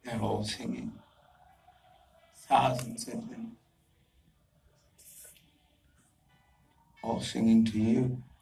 They're all singing. Thousands of them, all singing to you.